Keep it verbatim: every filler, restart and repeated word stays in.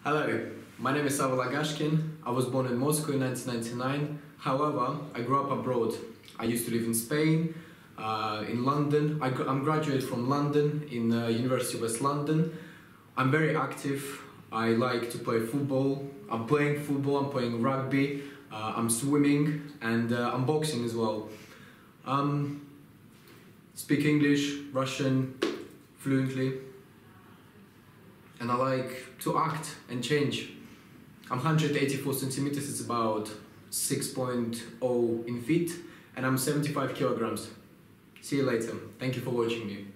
Hello, my name is Savva Lagashkin. I was born in Moscow in nineteen ninety-nine. However, I grew up abroad. I used to live in Spain, uh, in London. I, I'm graduated from London, in uh, University of West London. I'm very active. I like to play football. I'm playing football, I'm playing rugby, uh, I'm swimming, and uh, I'm boxing as well. Um, speak English, Russian fluently. And I like to act and change. I'm one hundred eighty-four centimeters, it's about six point zero in feet, and I'm seventy-five kilograms. See you later. Thank you for watching me.